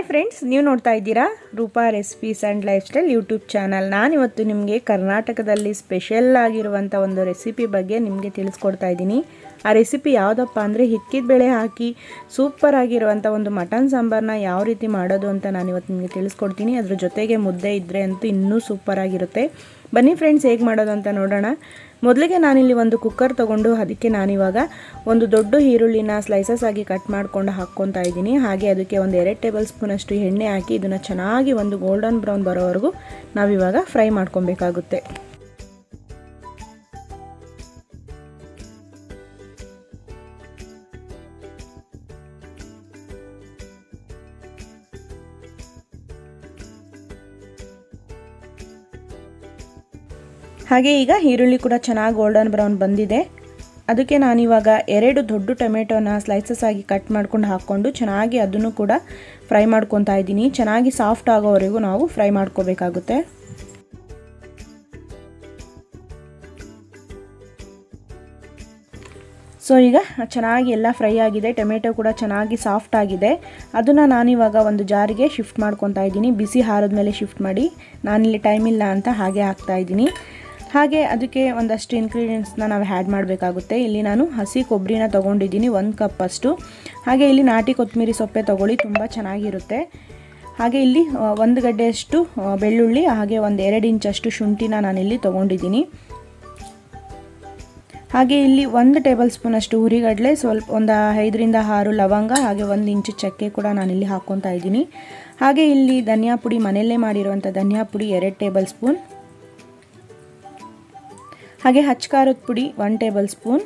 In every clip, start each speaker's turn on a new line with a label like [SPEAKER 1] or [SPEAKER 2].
[SPEAKER 1] Friends, ನೀವು ನೋಡ್ತಾ ಇದ್ದೀರಾ Roopa recipes and lifestyle YouTube channel. ನಾನಿವತ್ತು ನಿಮಗೆ ಕರ್ನಾಟಕದಲ್ಲಿ ಸ್ಪೆಷಲ್ ಆಗಿರುವಂಥ ಒಂದು ರೆಸಿಪಿ ಬಗ್ಗೆ ನಿಮಗೆ ತಿಳಿಸ್ಕೊಡ್ತಾ ಇದ್ದೀನಿ. ಆ ರೆಸಿಪಿ ಯಾವುದಪ್ಪ ಅಂದರೆ ಹಿಕ್ಕಿದ ಬೇಳೆ ಹಾಕಿ ಸೂಪರ್ ಆಗಿರುವಂಥ ಒಂದು ಮಟನ್ ಸಾಂಬಾರನ್ನ ಯಾವ ರೀತಿ ಮಾಡೋದು ಅಂತ ನಾನಿವತ್ತು ನಿಮಗೆ ತಿಳಿಸ್ಕೊಡ್ತೀನಿ. ಅದ್ರ ಜೊತೆಗೆ ಮುದ್ದೆ ಇದ್ದರೆ ಅಂತೂ ಇನ್ನೂ ಸೂಪರ್ ಆಗಿರುತ್ತೆ. ಬನ್ನಿ ಫ್ರೆಂಡ್ಸ್, ಹೇಗೆ ಮಾಡೋದು ಅಂತ ನೋಡೋಣ. ಮೊದಲಿಗೆ ನಾನಿಲ್ಲಿ ಒಂದು ಕುಕ್ಕರ್ ತೊಗೊಂಡು ಅದಕ್ಕೆ ನಾನಿವಾಗ ಒಂದು ದೊಡ್ಡ ಈರುಳ್ಳಿನ ಸ್ಲೈಸಸ್ ಆಗಿ ಕಟ್ ಮಾಡ್ಕೊಂಡು ಹಾಕ್ಕೊತಾ ಇದ್ದೀನಿ. ಹಾಗೆ ಅದಕ್ಕೆ ಒಂದು 2 ಟೇಬಲ್ ಸ್ಪೂನಷ್ಟು ಎಣ್ಣೆ ಹಾಕಿ ಇದನ್ನು ಚೆನ್ನಾಗಿ ಒಂದು ಗೋಲ್ಡನ್ ಬ್ರೌನ್ ಬರೋವರೆಗೂ ನಾವಿವಾಗ ಫ್ರೈ ಮಾಡ್ಕೊಬೇಕಾಗುತ್ತೆ. ಹಾಗೆ ಈಗ ಈರುಳ್ಳಿ ಕೂಡ ಚೆನ್ನಾಗಿ ಗೋಲ್ಡನ್ ಬ್ರೌನ್ ಬಂದಿದೆ. ಅದಕ್ಕೆ ನಾನಿವಾಗ 2 ದೊಡ್ಡ ಟೊಮೆಟೊನ ಸ್ಲೈಸಸ್ ಆಗಿ ಕಟ್ ಮಾಡ್ಕೊಂಡು ಹಾಕ್ಕೊಂಡು ಚೆನ್ನಾಗಿ ಅದನ್ನು ಕೂಡ ಫ್ರೈ ಮಾಡ್ಕೊತಾ ಇದ್ದೀನಿ. ಚೆನ್ನಾಗಿ ಸಾಫ್ಟ್ ಆಗೋವರೆಗೂ ನಾವು ಫ್ರೈ ಮಾಡ್ಕೋಬೇಕಾಗುತ್ತೆ. ಸೊ ಈಗ ಚೆನ್ನಾಗಿ ಎಲ್ಲ ಫ್ರೈ ಆಗಿದೆ, ಟೊಮೆಟೊ ಕೂಡ ಚೆನ್ನಾಗಿ ಸಾಫ್ಟ್ ಆಗಿದೆ. ಅದನ್ನು ನಾನಿವಾಗ ಒಂದು ಜಾರಿಗೆ ಶಿಫ್ಟ್ ಮಾಡ್ಕೊತಾ ಇದ್ದೀನಿ. ಬಿಸಿ ಆರಿದ ಮೇಲೆ ಶಿಫ್ಟ್ ಮಾಡಿ, ನಾನಿಲ್ಲಿ ಟೈಮ್ ಇಲ್ಲ ಅಂತ ಹಾಗೆ ಹಾಕ್ತಾ ಇದ್ದೀನಿ. ಹಾಗೆ ಅದಕ್ಕೆ ಒಂದಷ್ಟು ಇಂಗ್ರೀಡಿಯೆಂಟ್ಸ್ನ ನಾವು ಆ್ಯಡ್ ಮಾಡಬೇಕಾಗುತ್ತೆ. ಇಲ್ಲಿ ನಾನು ಹಸಿ ಕೊಬ್ಬರಿನ ತೊಗೊಂಡಿದ್ದೀನಿ 1 ಕಪ್ ಅಷ್ಟು. ಹಾಗೆ ಇಲ್ಲಿ ನಾಟಿ ಕೊತ್ತಂಬರಿ ಸೊಪ್ಪೆ ತೊಗೊಳ್ಳಿ, ತುಂಬ ಚೆನ್ನಾಗಿರುತ್ತೆ. ಹಾಗೆ ಇಲ್ಲಿ 1 ಗಡ್ಡೆಯಷ್ಟು ಬೆಳ್ಳುಳ್ಳಿ, ಹಾಗೆ ಒಂದು 2 ಇಂಚಷ್ಟು ಶುಂಠಿನ ನಾನಿಲ್ಲಿ ತೊಗೊಂಡಿದ್ದೀನಿ. ಹಾಗೆ ಇಲ್ಲಿ 1 ಟೇಬಲ್ ಸ್ಪೂನಷ್ಟು ಹುರಿಗಡಲೆ, ಸ್ವಲ್ಪ ಒಂದು 5 ರಿಂದ 6 ಲವಂಗ, ಹಾಗೆ 1 ಇಂಚು ಚಕ್ಕೆ ಕೂಡ ನಾನಿಲ್ಲಿ ಹಾಕ್ಕೊತಾ ಇದ್ದೀನಿ. ಹಾಗೆ ಇಲ್ಲಿ ಧನಿಯಾ ಪುಡಿ, ಮನೆಯಲ್ಲೇ ಮಾಡಿರುವಂಥ ಧನಿಯಾ ಪುಡಿ 2 ಟೇಬಲ್ ಸ್ಪೂನ್. ಹಾಗೆ ಖಾರದ ಪುಡಿ 1 ಟೇಬಲ್ ಸ್ಪೂನ್.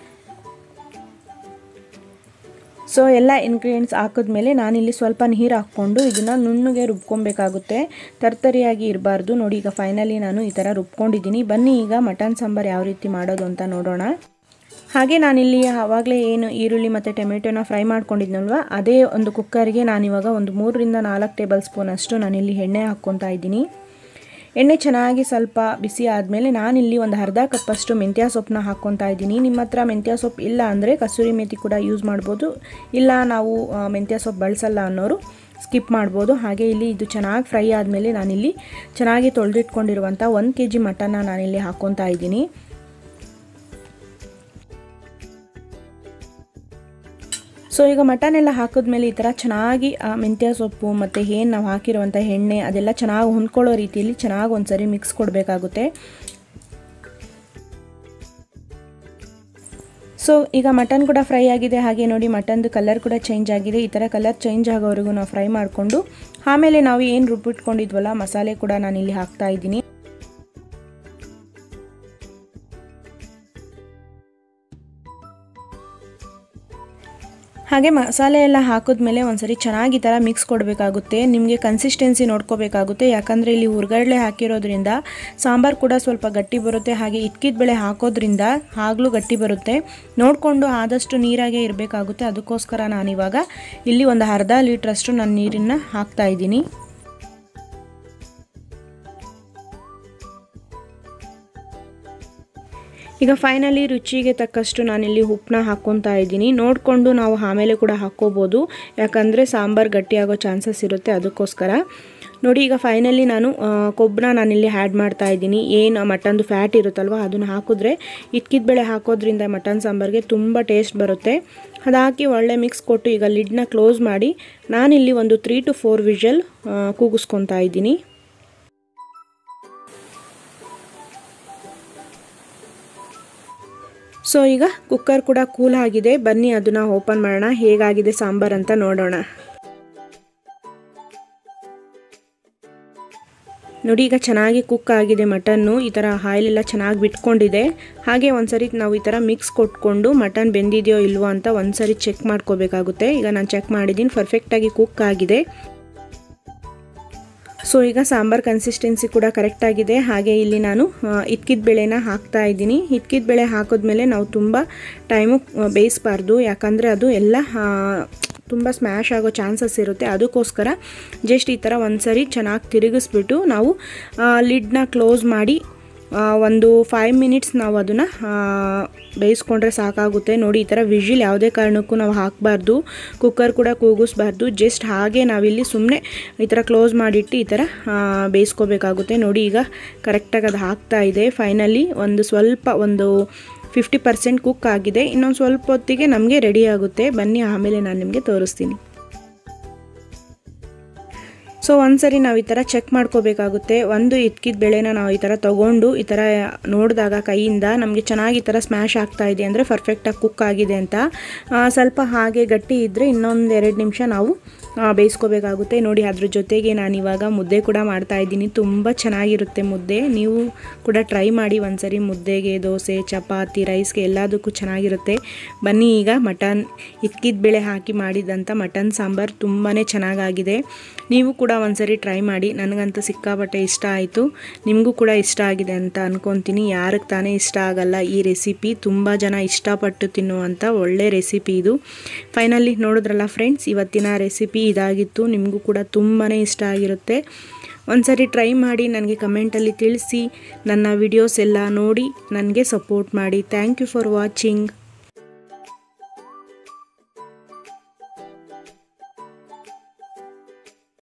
[SPEAKER 1] ಸೊ ಎಲ್ಲ ಇಂಗ್ರೀಡಿಯೆಂಟ್ಸ್ ಹಾಕಿದ್ಮೇಲೆ ನಾನಿಲ್ಲಿ ಸ್ವಲ್ಪ ನೀರು ಹಾಕ್ಕೊಂಡು ಇದನ್ನು ನುಣ್ಣಗೆ ರುಬ್ಕೊಬೇಕಾಗುತ್ತೆ. ತರ್ತರಿಯಾಗಿ ಇರಬಾರ್ದು. ನೋಡಿ, ಈಗ ಫೈನಲಿ ನಾನು ಈ ಥರ ರುಬ್ಕೊಂಡಿದ್ದೀನಿ. ಬನ್ನಿ ಈಗ ಮಟನ್ ಸಾಂಬಾರು ಯಾವ ರೀತಿ ಮಾಡೋದು ಅಂತ ನೋಡೋಣ. ಹಾಗೆ ನಾನಿಲ್ಲಿ ಆವಾಗಲೇ ಏನು ಈರುಳ್ಳಿ ಮತ್ತು ಟೊಮೆಟೊನ ಫ್ರೈ ಮಾಡ್ಕೊಂಡಿದ್ನಲ್ವ, ಅದೇ ಒಂದು ಕುಕ್ಕರ್ಗೆ ನಾನಿವಾಗ ಒಂದು 3 ರಿಂದ 4 ಟೇಬಲ್ ಸ್ಪೂನ್ ಅಷ್ಟು ನಾನಿಲ್ಲಿ ಎಣ್ಣೆ ಹಾಕ್ಕೊತಾ ಇದ್ದೀನಿ. ಎಣ್ಣೆ ಚೆನ್ನಾಗಿ ಸ್ವಲ್ಪ ಬಿಸಿ ಆದಮೇಲೆ ನಾನಿಲ್ಲಿ ಒಂದು ಅರ್ಧ ಕಪ್ಪಷ್ಟು ಮೆಂತ್ಯ ಸೊಪ್ಪನ್ನ ಹಾಕ್ಕೊತಾ ಇದ್ದೀನಿ. ನಿಮ್ಮ ಹತ್ರ ಮೆಂತ್ಯ ಸೊಪ್ಪು ಇಲ್ಲ ಅಂದರೆ ಕಸೂರಿ ಮೇಥಿ ಕೂಡ ಯೂಸ್ ಮಾಡ್ಬೋದು. ಇಲ್ಲ ನಾವು ಮೆಂತ್ಯ ಸೊಪ್ಪು ಬಳಸಲ್ಲ ಅನ್ನೋರು ಸ್ಕಿಪ್ ಮಾಡ್ಬೋದು. ಹಾಗೆ ಇಲ್ಲಿ ಇದು ಚೆನ್ನಾಗಿ ಫ್ರೈ ಆದಮೇಲೆ ನಾನಿಲ್ಲಿ ಚೆನ್ನಾಗಿ ತೊಳೆದಿಟ್ಕೊಂಡಿರುವಂಥ 1 kg ಮಟನ್ನ ನಾನಿಲ್ಲಿ ಹಾಕ್ಕೊತಾ ಇದ್ದೀನಿ. ಸೊ ಈಗ ಮಟನ್ ಎಲ್ಲ ಹಾಕಿದ್ಮೇಲೆ ಈ ಥರ ಚೆನ್ನಾಗಿ ಮೆಂತ್ಯ ಸೊಪ್ಪು ಮತ್ತು ಏನು ನಾವು ಹಾಕಿರುವಂಥ ಎಣ್ಣೆ ಅದೆಲ್ಲ ಚೆನ್ನಾಗಿ ಹೊಂದ್ಕೊಳ್ಳೋ ರೀತಿಯಲ್ಲಿ ಚೆನ್ನಾಗಿ ಒಂದ್ಸರಿ ಮಿಕ್ಸ್ ಕೊಡಬೇಕಾಗುತ್ತೆ. ಸೊ ಈಗ ಮಟನ್ ಕೂಡ ಫ್ರೈ ಆಗಿದೆ. ಹಾಗೆ ನೋಡಿ, ಮಟನ್ದು ಕಲರ್ ಕೂಡ ಚೇಂಜ್ ಆಗಿದೆ. ಈ ಥರ ಕಲರ್ ಚೇಂಜ್ ಆಗೋವರೆಗೂ ನಾವು ಫ್ರೈ ಮಾಡಿಕೊಂಡು ಆಮೇಲೆ ನಾವು ಏನು ರುಬ್ಬಿಟ್ಕೊಂಡಿದ್ವಲ್ಲ ಮಸಾಲೆ ಕೂಡ ನಾನಿಲ್ಲಿ ಹಾಕ್ತಾ ಇದ್ದೀನಿ. ಹಾಗೆ ಮಸಾಲೆ ಎಲ್ಲ ಹಾಕಿದ್ಮೇಲೆ ಒಂದ್ಸರಿ ಚೆನ್ನಾಗಿ ಈ ಥರ ಮಿಕ್ಸ್ ಕೊಡಬೇಕಾಗುತ್ತೆ. ನಿಮಗೆ ಕನ್ಸಿಸ್ಟೆನ್ಸಿ ನೋಡ್ಕೋಬೇಕಾಗುತ್ತೆ. ಯಾಕಂದರೆ ಇಲ್ಲಿ ಹುರ್ಗಡ್ಲೆ ಹಾಕಿರೋದ್ರಿಂದ ಸಾಂಬಾರು ಕೂಡ ಸ್ವಲ್ಪ ಗಟ್ಟಿ ಬರುತ್ತೆ. ಹಾಗೆ ಹಿಕ್ಕಿದ ಬೇಳೆ ಹಾಕೋದ್ರಿಂದ ಆಗಲೂ ಗಟ್ಟಿ ಬರುತ್ತೆ. ನೋಡಿಕೊಂಡು ಆದಷ್ಟು ನೀರಾಗೆ ಇರಬೇಕಾಗುತ್ತೆ. ಅದಕ್ಕೋಸ್ಕರ ನಾನಿವಾಗ ಇಲ್ಲಿ ಒಂದು ಅರ್ಧ ಲೀಟ್ರಷ್ಟು ನಾನು ನೀರನ್ನು ಹಾಕ್ತಾ ಇದ್ದೀನಿ. ಈಗ ಫೈನಲಿ ರುಚಿಗೆ ತಕ್ಕಷ್ಟು ನಾನಿಲ್ಲಿ ಉಪ್ಪನ್ನ ಹಾಕ್ಕೊತಾ ಇದ್ದೀನಿ. ನೋಡಿಕೊಂಡು ನಾವು ಆಮೇಲೆ ಕೂಡ ಹಾಕ್ಕೋಬೋದು, ಯಾಕಂದರೆ ಸಾಂಬಾರು ಗಟ್ಟಿಯಾಗೋ ಚಾನ್ಸಸ್ ಇರುತ್ತೆ. ಅದಕ್ಕೋಸ್ಕರ ನೋಡಿ, ಈಗ ಫೈನಲಿ ನಾನು ಕೊಬ್ಬರನ್ನ ನಾನಿಲ್ಲಿ ಆ್ಯಡ್ ಮಾಡ್ತಾ ಇದ್ದೀನಿ. ಏನು ಮಟನ್ದು ಫ್ಯಾಟ್ ಇರುತ್ತಲ್ವ ಅದನ್ನು ಹಾಕಿದ್ರೆ ಹಿಕ್ಕಿದ ಬೇಳೆ ಹಾಕೋದ್ರಿಂದ ಮಟನ್ ಸಾಂಬಾರಿಗೆ ತುಂಬ ಟೇಸ್ಟ್ ಬರುತ್ತೆ. ಅದು ಹಾಕಿ ಒಳ್ಳೆ ಮಿಕ್ಸ್ ಕೊಟ್ಟು ಈಗ ಲಿಡ್ನ ಕ್ಲೋಸ್ ಮಾಡಿ ನಾನಿಲ್ಲಿ ಒಂದು 3 to 4 ವಿಷಲ್ ಕೂಗಿಸ್ಕೊತಾ ಇದ್ದೀನಿ. ಸೊ ಈಗ ಕುಕ್ಕರ್ ಕೂಡ ಕೂಲ್ ಆಗಿದೆ. ಬನ್ನಿ ಅದನ್ನು ಓಪನ್ ಮಾಡೋಣ, ಹೇಗಾಗಿದೆ ಸಾಂಬಾರು ಅಂತ ನೋಡೋಣ. ನೋಡಿ, ಈಗ ಚೆನ್ನಾಗಿ ಕುಕ್ ಆಗಿದೆ ಮಟನ್ನು. ಈ ಥರ ಆಯಿಲ್ ಎಲ್ಲ ಚೆನ್ನಾಗಿ ಬಿಟ್ಕೊಂಡಿದೆ. ಹಾಗೆ ಒಂದ್ಸರಿ ನಾವು ಈ ಥರ ಮಿಕ್ಸ್ ಕೊಟ್ಕೊಂಡು ಮಟನ್ ಬೆಂದಿದೆಯೋ ಇಲ್ವೋ ಅಂತ ಒಂದ್ಸರಿ ಚೆಕ್ ಮಾಡ್ಕೋಬೇಕಾಗುತ್ತೆ. ಈಗ ನಾನು ಚೆಕ್ ಮಾಡಿದ್ದೀನಿ, ಪರ್ಫೆಕ್ಟಾಗಿ ಕುಕ್ ಆಗಿದೆ. ಸೊ ಈಗ ಸಾಂಬಾರು ಕನ್ಸಿಸ್ಟೆನ್ಸಿ ಕೂಡ ಕರೆಕ್ಟಾಗಿದೆ. ಹಾಗೆ ಇಲ್ಲಿ ನಾನು ಹಿಕ್ಕಿದ ಬೇಳೆನ ಹಾಕ್ತಾ ಇದ್ದೀನಿ. ಹಿಕ್ಕಿದ ಬೇಳೆ ಹಾಕಿದ್ಮೇಲೆ ನಾವು ತುಂಬ ಟೈಮು ಬೇಯಿಸಬಾರ್ದು, ಯಾಕಂದರೆ ಅದು ಎಲ್ಲ ತುಂಬ ಸ್ಮ್ಯಾಶ್ ಆಗೋ ಚಾನ್ಸಸ್ ಇರುತ್ತೆ. ಅದಕ್ಕೋಸ್ಕರ ಜಸ್ಟ್ ಈ ಥರ ಒಂದ್ಸರಿ ಚೆನ್ನಾಗಿ ತಿರುಗಿಸ್ಬಿಟ್ಟು ನಾವು ಲಿಡ್ನ ಕ್ಲೋಸ್ ಮಾಡಿ ಒಂದು 5 ಮಿನಿಟ್ಸ್ ನಾವು ಅದನ್ನು ಬೇಯಿಸ್ಕೊಂಡ್ರೆ ಸಾಕಾಗುತ್ತೆ. ನೋಡಿ ಈ ಥರ ವಿಜಿಲ್ ಯಾವುದೇ ಕಾರಣಕ್ಕೂ ನಾವು ಹಾಕಬಾರ್ದು, ಕುಕ್ಕರ್ ಕೂಡ ಕೂಗಿಸ್ಬಾರ್ದು. ಜಸ್ಟ್ ಹಾಗೆ ನಾವಿಲ್ಲಿ ಸುಮ್ಮನೆ ಈ ಥರ ಕ್ಲೋಸ್ ಮಾಡಿಟ್ಟು ಈ ಥರ ಬೇಯಿಸ್ಕೋಬೇಕಾಗುತ್ತೆ. ನೋಡಿ ಈಗ ಕರೆಕ್ಟಾಗಿ ಅದು ಹಾಕ್ತಾ ಇದೆ. ಫೈನಲಿ ಒಂದು 50% ಕುಕ್ ಆಗಿದೆ. ಇನ್ನೊಂದು ಸ್ವಲ್ಪ ಹೊತ್ತಿಗೆ ನಮಗೆ ರೆಡಿ ಆಗುತ್ತೆ. ಬನ್ನಿ ಆಮೇಲೆ ನಾನು ನಿಮಗೆ ತೋರಿಸ್ತೀನಿ. ಸೊ ಒಂದ್ಸರಿ ನಾವು ಈ ಥರ ಚೆಕ್ ಮಾಡ್ಕೋಬೇಕಾಗುತ್ತೆ. ಒಂದು ಇದ್ಕಿದ ಬೇಳೆನ ನಾವು ಈ ಥರ ತೊಗೊಂಡು ಈ ಥರ ನೋಡಿದಾಗ ಕೈಯಿಂದ ನಮಗೆ ಚೆನ್ನಾಗಿ ಈ ಥರ ಸ್ಮ್ಯಾಶ್ ಆಗ್ತಾ ಇದೆ ಅಂದರೆ ಪರ್ಫೆಕ್ಟಾಗಿ ಕುಕ್ ಆಗಿದೆ ಅಂತ. ಸ್ವಲ್ಪ ಹಾಗೆ ಗಟ್ಟಿ ಇದ್ದರೆ ಇನ್ನೊಂದು 2 ನಿಮಿಷ ನಾವು ಬೇಯಿಸ್ಕೋಬೇಕಾಗುತ್ತೆ. ನೋಡಿ ಅದ್ರ ಜೊತೆಗೆ ನಾನಿವಾಗ ಮುದ್ದೆ ಕೂಡ ಮಾಡ್ತಾ ಇದ್ದೀನಿ. ತುಂಬ ಚೆನ್ನಾಗಿರುತ್ತೆ ಮುದ್ದೆ. ನೀವು ಕೂಡ ಟ್ರೈ ಮಾಡಿ ಒಂದ್ಸರಿ. ಮುದ್ದೆಗೆ, ದೋಸೆ, ಚಪಾತಿ, ರೈಸ್ಗೆ ಎಲ್ಲದಕ್ಕೂ ಚೆನ್ನಾಗಿರುತ್ತೆ. ಬನ್ನಿ ಈಗ ಇದ್ಕಿದ ಬೇಳೆ ಹಾಕಿ ಮಾಡಿದಂಥ ಮಟನ್ ಸಾಂಬಾರು ತುಂಬಾ ಚೆನ್ನಾಗಾಗಿದೆ. ನೀವು ಕೂಡ ಒಂದ್ಸರಿ ಟ್ರೈ ಮಾಡಿ. ನನಗಂತೂ ಸಿಕ್ಕಾಪಟ್ಟೆ ಇಷ್ಟ ಆಯಿತು. ನಿಮಗೂ ಕೂಡ ಇಷ್ಟ ಆಗಿದೆ ಅಂತ ಅನ್ಕೊತೀನಿ. ಯಾರಿಗೆ ತಾನೇ ಇಷ್ಟ ಆಗಲ್ಲ ಈ ರೆಸಿಪಿ. ತುಂಬ ಜನ ಇಷ್ಟಪಟ್ಟು ತಿನ್ನುವಂಥ ಒಳ್ಳೆ ರೆಸಿಪಿ ಇದು. ಫೈನಲಿ ನೋಡಿದ್ರಲ್ಲ ಫ್ರೆಂಡ್ಸ್, ಇವತ್ತಿನ ರೆಸಿಪಿ ಇದಾಗಿತ್ತು. ನಿಮಗೂ ಕೂಡ ತುಂಬಾ ಇಷ್ಟ ಆಗಿರುತ್ತೆ. ಒಂದ್ಸರಿ ಟ್ರೈ ಮಾಡಿ ನನಗೆ ಕಮೆಂಟಲ್ಲಿ ತಿಳಿಸಿ. ನನ್ನ ವಿಡಿಯೋಸ್ ಎಲ್ಲ ನೋಡಿ ನನಗೆ ಸಪೋರ್ಟ್ ಮಾಡಿ. Thank you for watching.